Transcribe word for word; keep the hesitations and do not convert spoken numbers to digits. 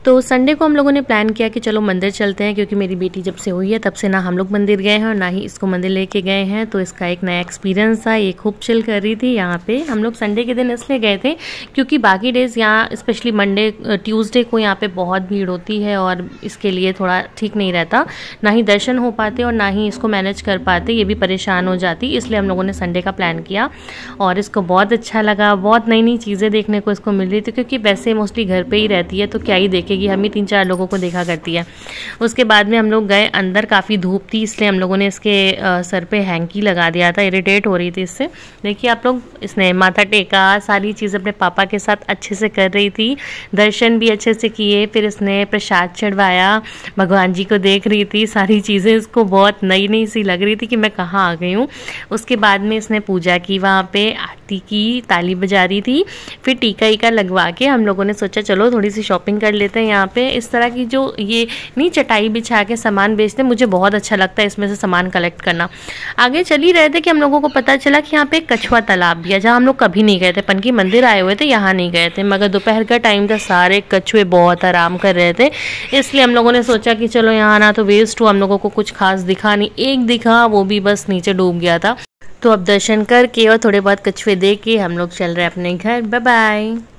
तो संडे को हम लोगों ने प्लान किया कि चलो मंदिर चलते हैं, क्योंकि मेरी बेटी जब से हुई है तब से ना हम लोग मंदिर गए हैं और ना ही इसको मंदिर लेके गए हैं। तो इसका एक नया एक्सपीरियंस था, ये खूब चिल कर रही थी यहाँ पे। हम लोग संडे के दिन इसलिए गए थे क्योंकि बाकी डेज यहाँ स्पेशली मंडे ट्यूसडे को यहाँ पे बहुत भीड़ होती है और इसके लिए थोड़ा ठीक नहीं रहता, ना ही दर्शन हो पाते और ना ही इसको मैनेज कर पाते, ये भी परेशान हो जाती। इसलिए हम लोगों ने संडे का प्लान किया और इसको बहुत अच्छा लगा। बहुत नई नई चीज़ें देखने को इसको मिल रही थी, क्योंकि वैसे मोस्टली घर पर ही रहती है तो क्या ही देखेगी, हम ही तीन चार लोगों को देखा करती है। उसके बाद में हम लोग गए अंदर, काफ़ी धूप थी इसलिए हम लोगों ने इसके आ, सर पे हैंकी लगा दिया था, इरिटेट हो रही थी इससे। देखिए आप लोग, इसने माथा टेका, सारी चीज़ अपने पापा के साथ अच्छे से कर रही थी, दर्शन भी अच्छे से किए, फिर इसने प्रसाद चढ़वाया, भगवान जी को देख रही थी। सारी चीज़ें इसको बहुत नई नई सी लग रही थी कि मैं कहाँ आ गई हूँ। उसके बाद में इसने पूजा की, वहाँ पे आरती की, ताली बजा रही थी। फिर टीका ईका लगवा के हम लोगों ने सोचा चलो थोड़ी सी शॉपिंग कर लेते हैं। यहाँ पे इस तरह की जो ये नहीं चटाई बिछा के सामान बेचते, मुझे बहुत अच्छा लगता है इसमें से सामान कलेक्ट करना। आगे चल ही रहे थे कि हम लोगों को पता चला कि यहाँ पे एक कछुआ तालाब भी है, जहाँ हम लोग कभी नहीं गए थे। पनकी मंदिर आए हुए थे, यहाँ नहीं गए थे, मगर दोपहर का टाइम था, सारे कछुए बहुत आराम कर रहे थे। इसलिए हम लोगों ने सोचा कि चलो यहाँ आना तो वेस्ट हुआ, हम लोगों को कुछ खास दिखा नहीं, एक दिखा वो भी बस नीचे डूब गया था। तो अब दर्शन करके और थोड़े बहुत कछुए देख के हम लोग चल रहे हैं अपने घर। Bye bye.